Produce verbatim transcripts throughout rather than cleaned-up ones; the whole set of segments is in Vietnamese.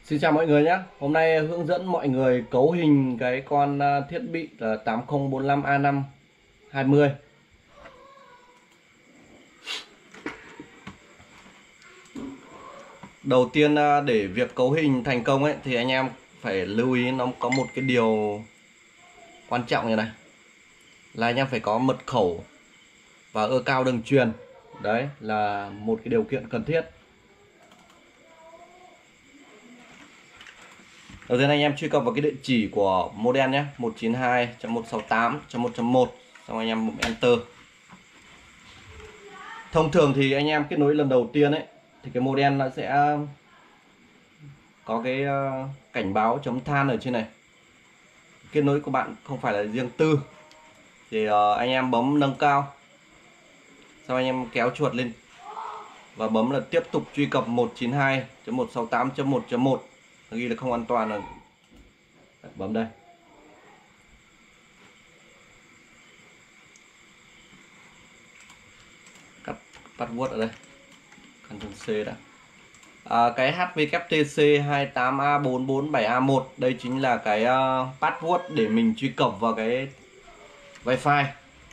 Xin chào mọi người nhé. Hôm nay hướng dẫn mọi người cấu hình cái con à, thiết bị là tám không bốn lăm A năm hai mươi. Đầu tiên à, để việc cấu hình thành công ấy thì anh em phải lưu ý nó có một cái điều quan trọng như này, là anh em phải có mật khẩu và ơ cao đường truyền. Đấy là một cái điều kiện cần thiết. Đầu tiên anh em truy cập vào cái địa chỉ của model nhé, một chín hai chấm một sáu tám chấm một chấm một, xong anh em bấm enter. Thông thường thì anh em kết nối lần đầu tiên ấy thì cái model nó sẽ có cái ờ, cảnh báo chấm than ở trên này. Kết nối của bạn không phải là riêng tư thì ờ, anh em bấm nâng cao, sau anh em kéo chuột lên và bấm là tiếp tục truy cập một chín hai chấm một sáu tám chấm một chấm một, ghi là không an toàn là bấm đây. Cắt password ở đây, Ctrl C đã. À, cái H V K T C hai tám A bốn bốn bảy A một đây chính là cái uh, password để mình truy cập vào cái Wi-Fi.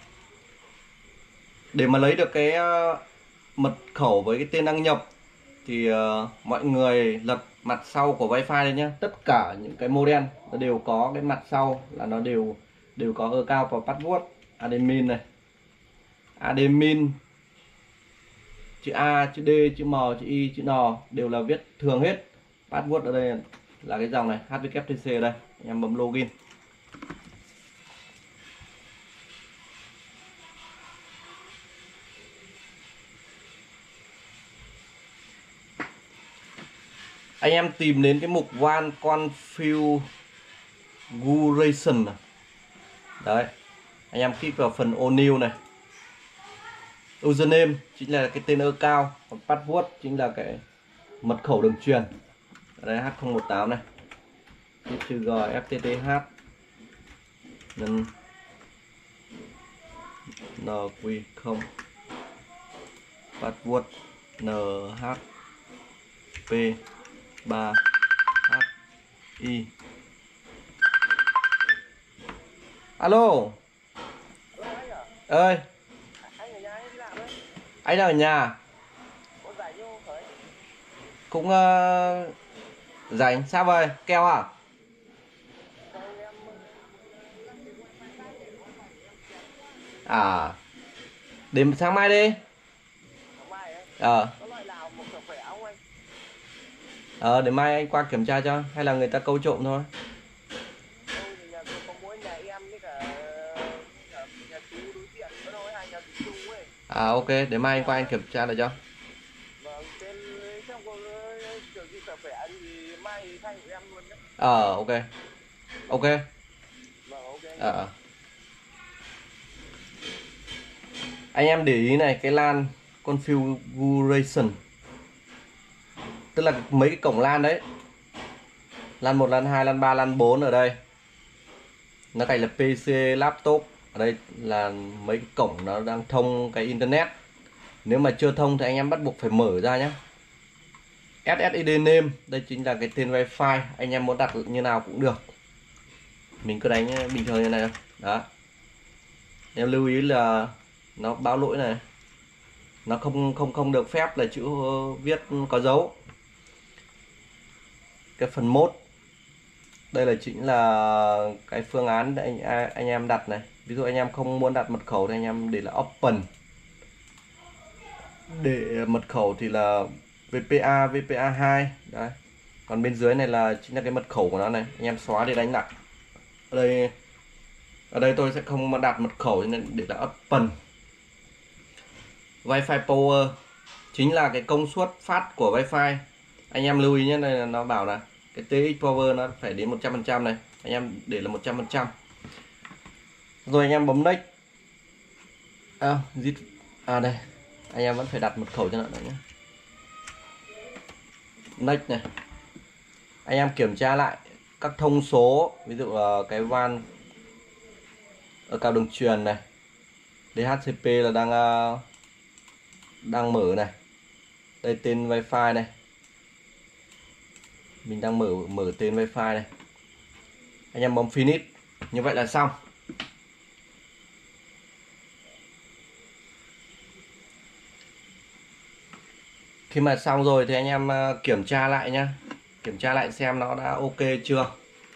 Để mà lấy được cái uh, mật khẩu với cái tên đăng nhập thì uh, mọi người lật mặt sau của Wi-Fi đây nhé. Tất cả những cái model nó đều có cái mặt sau là nó đều đều có account và password. Admin này, admin chữ A, chữ D, chữ M, chữ Y, chữ N đều là viết thường hết. Password ở đây là cái dòng này H V K T C ở đây. Anh em bấm login. Anh em tìm đến cái mục One Configuration này. Đấy, anh em kích vào phần All New này. Username chính là cái tên account, còn password chính là cái mật khẩu đường truyền. Ở đây H không một tám này, chữ G F T T H nhân N Q không, password N H P ba H I. Alo ơi, anh đang ở nhà. Cũng uh, rảnh. Sao vậy, keo à? À, để sáng mai đi. Ờ Ờ để mai anh qua kiểm tra cho, hay là người ta câu trộm thôi. À ok, để mai anh qua anh kiểm tra lại cho. Ờ ok. Ok. Ờ anh em để ý này, cái LAN configuration tức là mấy cái cổng LAN đấy, LAN một, LAN hai, LAN ba, LAN bốn ở đây nó cạnh là pê xê, laptop. Ở đây là mấy cái cổng nó đang thông cái internet. Nếu mà chưa thông thì anh em bắt buộc phải mở ra nhé. ét ét i đê name đây chính là cái tên Wi-Fi, anh em muốn đặt như nào cũng được, mình cứ đánh bình thường như này thôi. Đó, em lưu ý là nó báo lỗi này, nó không không không được phép là chữ viết có dấu. Cái phần mode đây là chính là cái phương án để anh anh em đặt này. Ví dụ anh em không muốn đặt mật khẩu thì anh em để là open. Để mật khẩu thì là vê pê a, vê pê a hai đấy. Còn bên dưới này là chính là cái mật khẩu của nó này, anh em xóa để đánh lại. Ở đây ở đây tôi sẽ không đặt mật khẩu nên để là open. Wi-Fi power chính là cái công suất phát của Wi-Fi. Anh em lưu ý nhé, đây là nó bảo là cái tê ích power nó phải đến một trăm phần trăm này, anh em để là một trăm phần trăm. Rồi anh em bấm next. À, zip. À đây, anh em vẫn phải đặt mật khẩu cho nó nữa nhé. Next này. Anh em kiểm tra lại các thông số, ví dụ là cái van ở cao đường truyền này, đê hát xê pê là đang uh, đang mở này. Đây tên Wi-Fi này, Mình đang mở mở tên wifi này. Anh em bấm finish. Như vậy là xong. Khi mà xong rồi thì anh em kiểm tra lại nhá. Kiểm tra lại xem nó đã ok chưa.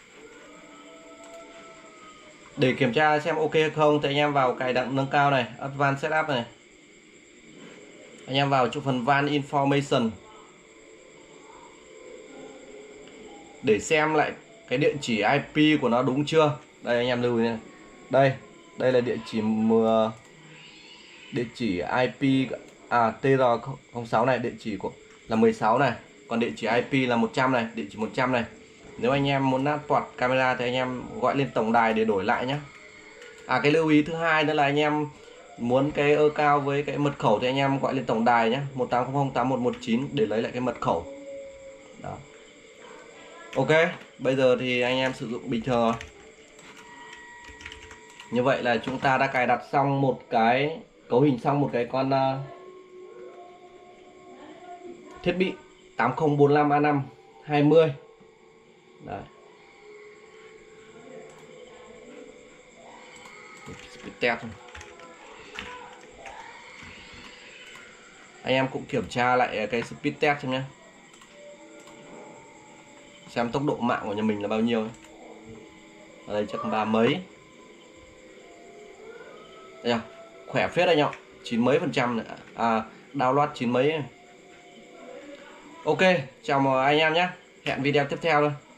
Để kiểm tra xem ok hay không thì anh em vào cài đặt nâng cao này, Advanced Setup này. Anh em vào chỗ phần van information để xem lại cái địa chỉ i pê của nó đúng chưa. Đây anh em lưu ý này. Đây, đây là địa chỉ địa chỉ i pê à T R không sáu này, địa chỉ của là mười sáu này, còn địa chỉ i pê là một trăm này, địa chỉ một trăm này. Nếu anh em muốn port camera thì anh em gọi lên tổng đài để đổi lại nhé. À cái lưu ý thứ hai nữa là anh em muốn cái ơ cao với cái mật khẩu thì anh em gọi lên tổng đài nhé, một tám không không tám một một chín để lấy lại cái mật khẩu. Đó. Ok, bây giờ thì anh em sử dụng bình thường rồi. Như vậy là chúng ta đã cài đặt xong một cái cấu hình, xong một cái con uh, thiết bị tám không bốn lăm A năm hai mươi. Đấy. Test. Anh em cũng kiểm tra lại cái speed test xem nhé, xem tốc độ mạng của nhà mình là bao nhiêu. Ở đây chắc ba mấy. Đây à, khỏe phết anh ạ, chín mấy phần trăm nữa. À, download chín mấy. Ok, chào mọi anh em nhé, hẹn video tiếp theo thôi.